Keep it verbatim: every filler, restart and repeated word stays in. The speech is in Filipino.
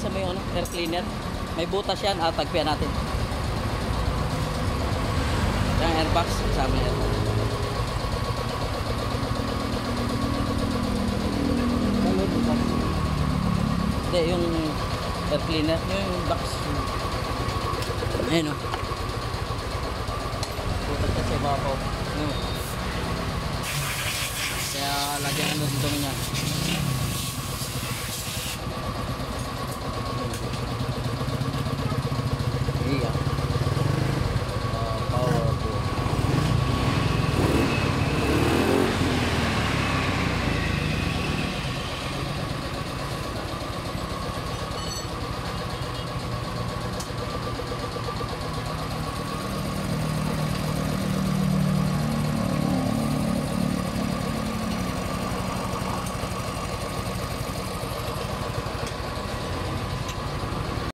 sa may ano, air cleaner. May butas yan, at tagpian natin. Yung airbox, kasama yan. Hindi, yung air cleaner, yung box. Ayun o. Butas ka sa ibabaw. Ayun. Kaya lagyan ano dito niya.